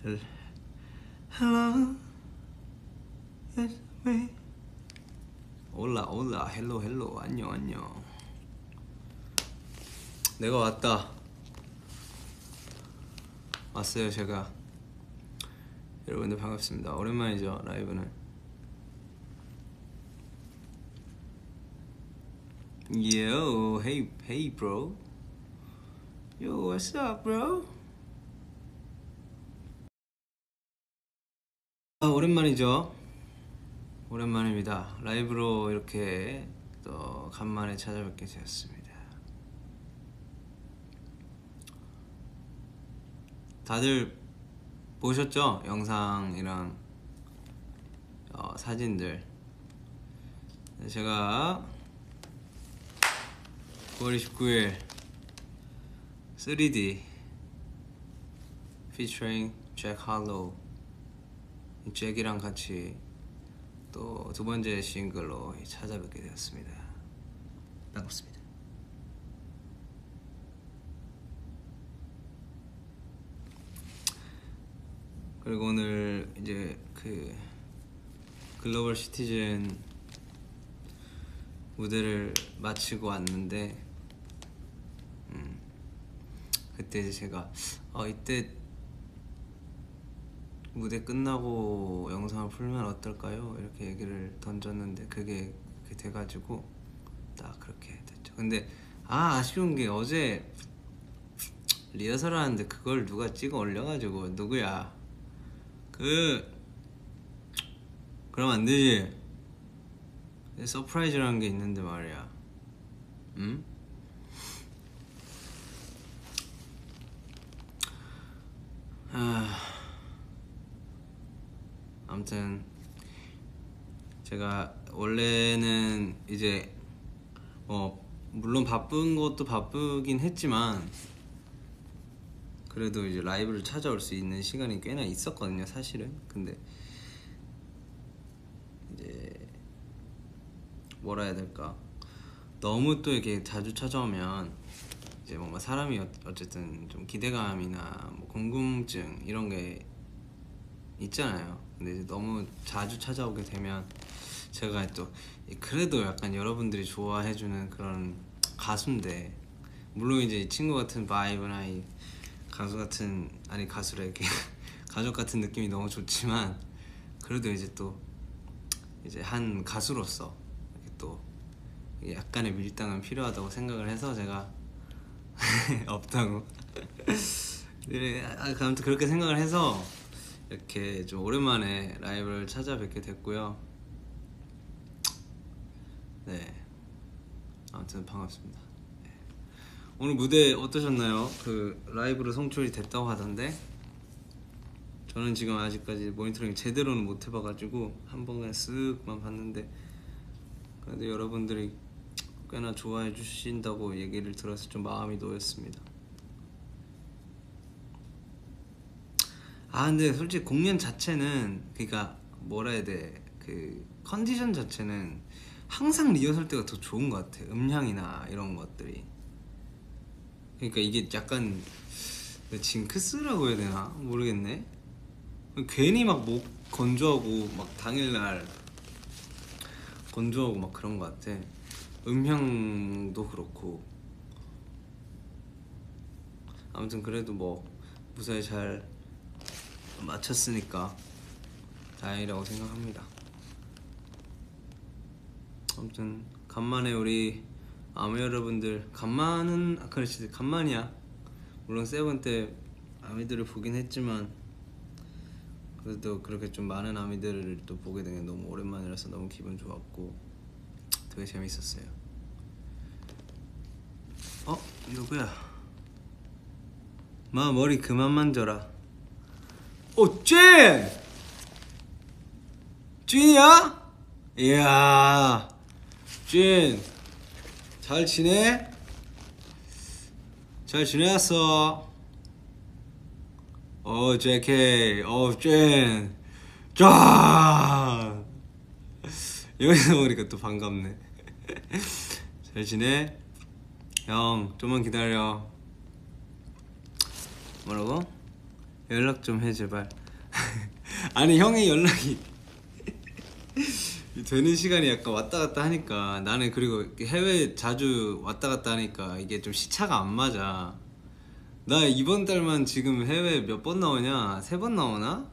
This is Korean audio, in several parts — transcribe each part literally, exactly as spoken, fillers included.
Hello, it's me. 올라 올라 헬로 헬로 안녕 안녕. 내가 왔다. 왔어요 제가. 여러분들 반갑습니다. 오랜만이죠 라이브는. Yo, hey, hey, bro. Yo, what's up, bro? 아, 오랜만이죠. 오랜만입니다. 라이브로 이렇게 또 간만에 찾아뵙게 되었습니다. 다들 보셨죠? 영상이랑 어, 사진들. 제가 구월 이십구일 쓰리디 featuring 잭 할로우, 잭이랑 같이 또 두 번째 싱글로 찾아뵙게 되었습니다. 반갑습니다. 그리고 오늘 이제 그 글로벌 시티즌 무대를 마치고 왔는데, 음, 그때 이제 제가 어 이때 무대 끝나고 영상을 풀면 어떨까요? 이렇게 얘기를 던졌는데 그게 그게 돼가지고 딱 그렇게 됐죠. 근데 아 아쉬운 게 어제 리허설 하는데 그걸 누가 찍어 올려가지고 누구야? 그 그럼 안 되지. 서프라이즈라는 게 있는데 말이야. 응? 아, 아무튼 제가 원래는 이제 뭐 물론 바쁜 것도 바쁘긴 했지만 그래도 이제 라이브를 찾아올 수 있는 시간이 꽤나 있었거든요 사실은. 근데 이제 뭐라 해야 될까, 너무 또 이렇게 자주 찾아오면 이제 뭔가 사람이 어쨌든 좀 기대감이나 뭐 궁금증 이런 게 있잖아요. 근데 이제 너무 자주 찾아오게 되면 제가 또 그래도 약간 여러분들이 좋아해주는 그런 가수인데, 물론 이제 이 친구 같은 바이브나 이 가수 같은, 아니 가수라 이렇게 가족 같은 느낌이 너무 좋지만 그래도 이제 또 이제 한 가수로서 이렇게 또 약간의 밀당은 필요하다고 생각을 해서 제가 없다고 네, 아무튼 그렇게 생각을 해서 이렇게 좀 오랜만에 라이브를 찾아뵙게 됐고요. 네, 아무튼 반갑습니다. 네. 오늘 무대 어떠셨나요? 그 라이브로 송출이 됐다고 하던데 저는 지금 아직까지 모니터링 제대로는 못 해봐가지고 한 번 그냥 쓱만 봤는데 그래도 여러분들이 꽤나 좋아해 주신다고 얘기를 들어서 좀 마음이 놓였습니다. 아 근데 솔직히 공연 자체는, 그니까 뭐라 해야 돼, 그 컨디션 자체는 항상 리허설 때가 더 좋은 것 같아. 음향이나 이런 것들이. 그러니까 이게 약간 징크스라고 해야 되나 모르겠네. 괜히 막 목 건조하고 막 당일날 건조하고 막 그런 것 같아. 음향도 그렇고. 아무튼 그래도 뭐 무사히 잘 마쳤으니까 다행이라고 생각합니다. 아무튼 간만에 우리 아미 여러분들, 간만은 아 그렇지 간만이야. 물론 세븐 때 아미들을 보긴 했지만 그래도 그렇게 좀 많은 아미들을 또 보게 된 게 너무 오랜만이라서 너무 기분 좋았고 되게 재밌었어요. 어? 누구야? 마 머리 그만 만져라. 오, 찐! 찐이야? 이야, 찐, 잘 지내? 잘 지내왔어? 어, 제이케이, 어, 찐, 쫙! 여기서 보니까 또 반갑네. 잘 지내? 형, 좀만 기다려. 뭐라고? 연락 좀 해 제발. 아니 형이 연락이 되는 시간이 약간 왔다 갔다 하니까 나는, 그리고 해외 자주 왔다 갔다 하니까 이게 좀 시차가 안 맞아. 나 이번 달만 지금 해외 몇 번 나오냐? 세 번 나오나?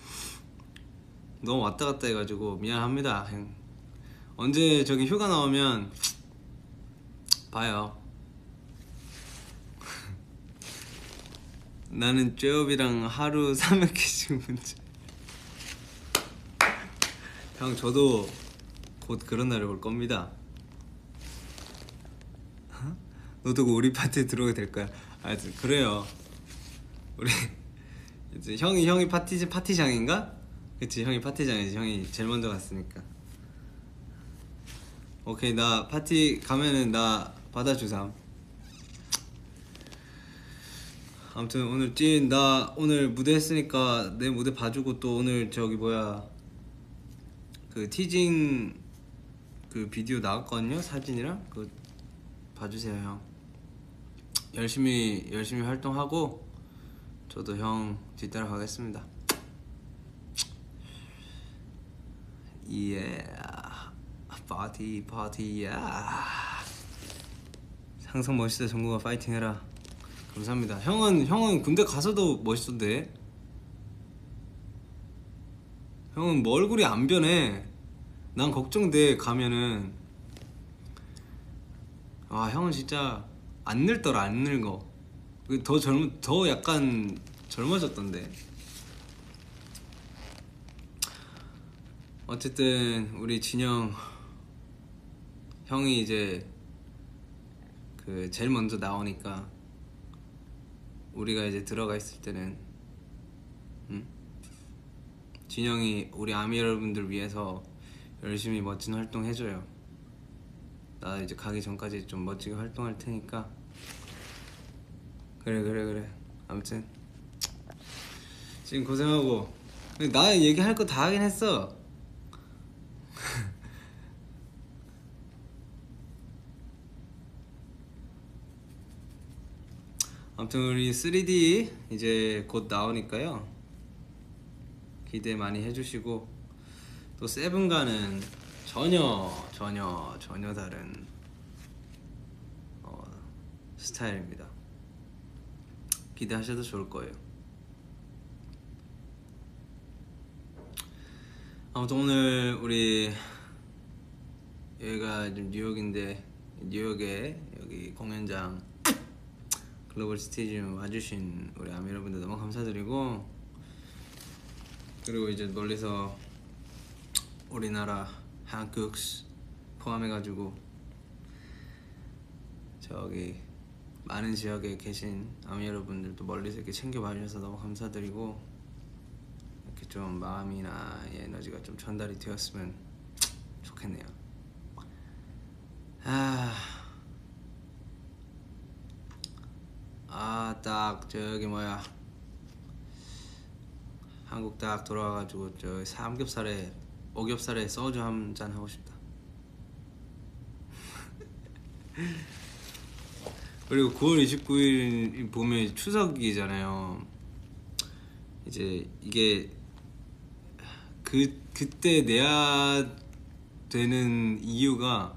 너무 왔다 갔다 해가지고 미안합니다 형. 언제 저기 휴가 나오면 봐요. 나는 쬐업이랑 하루 삼백 개씩 문자. 형 저도 곧 그런 날이 올 겁니다. 너도 우리 파티에 들어오게 될 거야. 아 그래요. 우리 이제 형이 형이 파티 파티장인가? 그치, 형이 파티장이지. 형이 제일 먼저 갔으니까. 오케이, 나 파티 가면은 나 받아주삼. 아무튼 오늘 찐, 나 오늘 무대 했으니까 내 무대 봐주고, 또 오늘 저기 뭐야 그 티징 그 비디오 나왔거든요. 사진이랑 그거 봐주세요 형. 열심히 열심히 활동하고 저도 형 뒤따라 가겠습니다. 예, 파티 파티. 야, 항상 멋있어 정국아, 파이팅해라. 감사합니다. 형은 형은 군대 가서도 멋있던데. 형은 뭐 얼굴이 안 변해. 난 걱정돼. 가면은 아 형은 진짜 안 늙더라. 안 늙어. 더 젊, 더 약간 젊어졌던데. 어쨌든 우리 진영 형이 이제 그 제일 먼저 나오니까 우리가 이제 들어가 있을 때는 응? 진영이 우리 아미 여러분들 위해서 열심히 멋진 활동 해줘요. 나 이제 가기 전까지 좀 멋지게 활동할 테니까. 그래 그래 그래. 아무튼 지금 고생하고. 나 얘기할 거 다 하긴 했어. 아무튼 우리 쓰리디 이제 곧 나오니까요, 기대 많이 해주시고, 또 세븐과는 전혀 전혀 전혀 다른 어, 스타일입니다. 기대하셔도 좋을 거예요. 아무튼 오늘 우리 여기가 지금 뉴욕인데, 뉴욕에 여기 공연장 글로벌 스테이지 와주신 우리 아미 여러분들 너무 감사드리고, 그리고 이제 멀리서 우리나라 한국 포함해가지고 저기 많은 지역에 계신 아미 여러분들도 멀리서 이렇게 챙겨봐 주셔서 너무 감사드리고, 이렇게 좀 마음이나 에너지가 좀 전달이 되었으면 좋겠네요. 아, 아, 딱 저기 뭐야 한국 딱 돌아와가지고 저 삼겹살에 오겹살에 소주 한 잔 하고 싶다. 그리고 구월 이십구일 보면 추석이잖아요. 이제 이게 그 그때 내야 되는 이유가,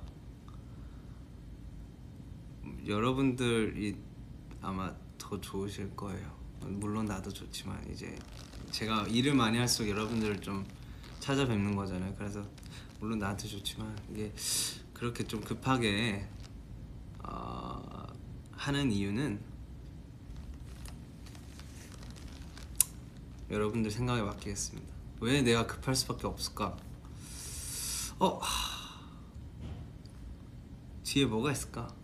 여러분들이 아마 더 좋으실 거예요. 물론 나도 좋지만 이제 제가 일을 많이 할수록 여러분들을 좀 찾아뵙는 거잖아요. 그래서 물론 나한테 좋지만 이게 그렇게 좀 급하게 어, 하는 이유는 여러분들 생각에 맡기겠습니다. 왜 내가 급할 수밖에 없을까? 어, 뒤에 뭐가 있을까?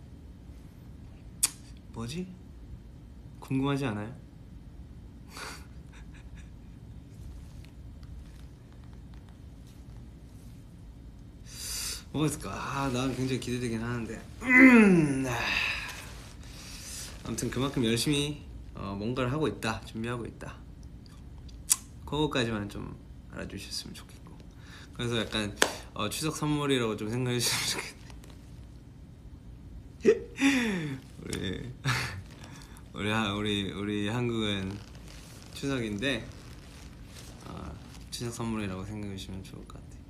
뭐지? 궁금하지 않아요? 뭐가 있을까? 아, 난 굉장히 기대되긴 하는데. 아무튼 그만큼 열심히 어, 뭔가를 하고 있다, 준비하고 있다. 그거까지만 좀 알아주셨으면 좋겠고, 그래서 약간 어, 추석 선물이라고 좀 생각해 주시면 좋겠네. 우리 우리 우리 우리 한국은 추석인데 어, 추석 선물이라고 생각해 주시면 좋을 것 같아요.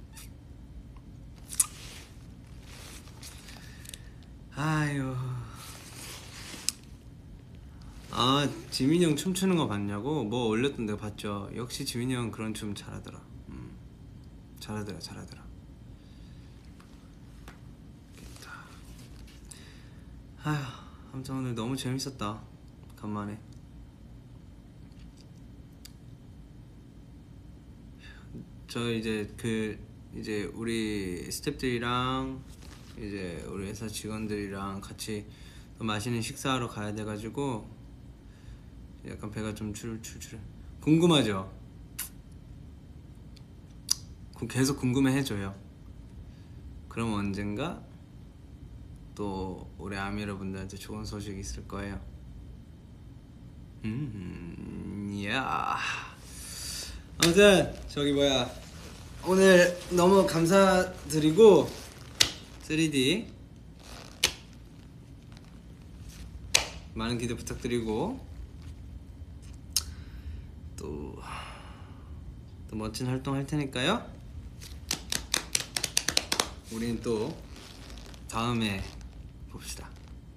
아유. 아, 지민이 형 춤추는 거 봤냐고? 뭐 올렸던데 봤죠. 역시 지민이 형 그런 춤 잘하더라. 음, 잘하더라 잘하더라. 아휴, 아무튼 오늘 너무 재밌었다. 간만에. 저 이제 그 이제 우리 스태프들이랑 이제 우리 회사 직원들이랑 같이 또 맛있는 식사하러 가야 돼가지고 약간 배가 좀 출출출. 궁금하죠? 계속 궁금해해줘요. 그럼 언젠가 또 우리 아미 여러분들한테 좋은 소식이 있을 거예요. 음, 야. 아무튼 저기 뭐야, 오늘 너무 감사드리고 쓰리디 많은 기대 부탁드리고 또, 또 멋진 활동 할 테니까요. 우리는 또 다음에 봅시다.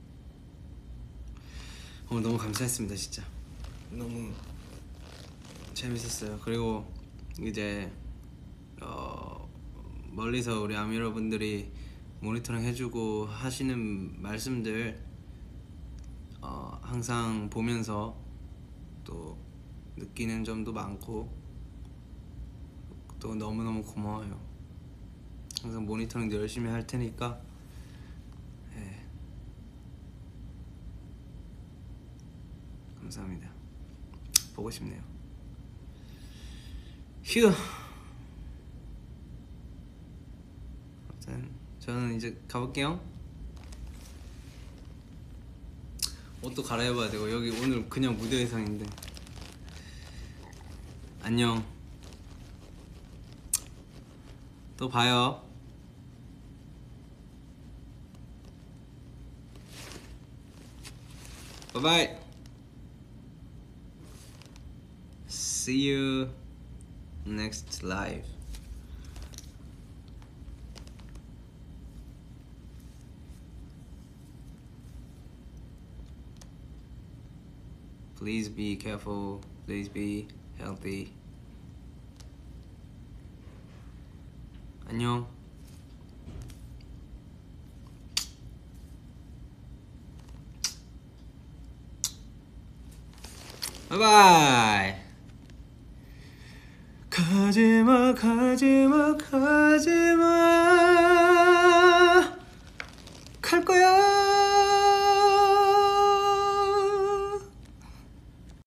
오늘 너무 감사했습니다. 진짜 너무 재밌었어요. 그리고 이제 어, 멀리서 우리 아미 여러분들이 모니터링 해주고 하시는 말씀들 어, 항상 보면서 또 느끼는 점도 많고 또 너무너무 고마워요. 항상 모니터링도 열심히 할 테니까 네. 감사합니다. 보고 싶네요. 휴. 아무튼 저는 이제 가볼게요. 옷도 갈아입어야 되고 여기 오늘 그냥 무대 의상인데. 안녕. 또 봐요. Bye bye. See you next live. Please be careful. Please be healthy. 안녕. 바이바이. 가지마 가지마 가지마.